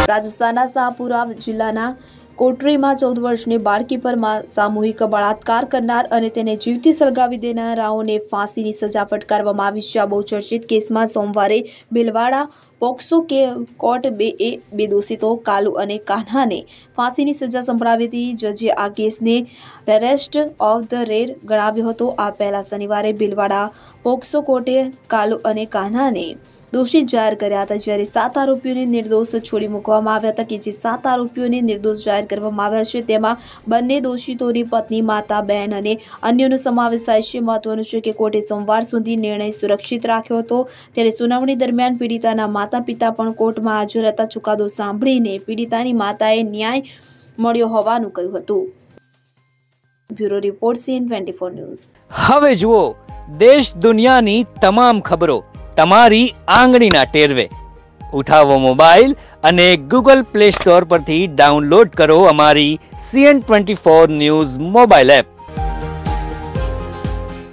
રાજસ્થાનના શાહપુરા જિલ્લાના કોટરીમાં 14 વર્ષની બાળકી પર સામૂહિક બળાત્કાર કરનાર અને તેને જીવતી સળગાવી દેનારાઓને ફાંસીની સજા ફટકારવામાં આવી છે। આ બહુચર્ચિત કેસમાં સોમવારે ભીલવાડા પોક્સો કોર્ટ બે દોષિતો કાલુ અને કાન્હાને ફાંસીની સજા સંભળાવી હતી। જજે આ કેસને રેરેસ્ટ ઓફ ધ રેર ગણાવ્યો હતો। આ પહેલા શનિવારે ભીલવાડા પોક્સો કોર્ટે કાલુ અને કાન્હાને દોષિત જાહેર કર્યા હતા, જ્યારે 7 આરોપીઓને નિર્દોષ છોડી મૂકવામાં આવ્યા હતા। કે જે 7 આરોપીઓને નિર્દોષ જાહેર કરવામાં આવ્યા છે તેમાં બંને દોષિતોની પત્ની, માતા, બહેન અને અન્યનો સમાવેશ થાય છે। મહત્વનું છે કે કોર્ટે સોમવાર સુધી નિર્ણય સુરક્ષિત રાખ્યો હતો, ત્યારે સુનાવણી દરમિયાન પીડિતાના માતા-પિતા પણ કોર્ટમાં હાજર હતા। ચુકાદો સાંભળીને પીડિતાની માતાએ ન્યાય મળ્યો હોવાનું કહ્યું હતું। Bureau report CN24 news. હવે જુઓ દેશ દુનિયાની તમામ ખબરો તમારી આંગળીના ટેરવે। ઉઠાવો મોબાઈલ અને Google Play Store પરથી ડાઉનલોડ કરો અમારી CN24 ન્યૂઝ મોબાઈલ એપ।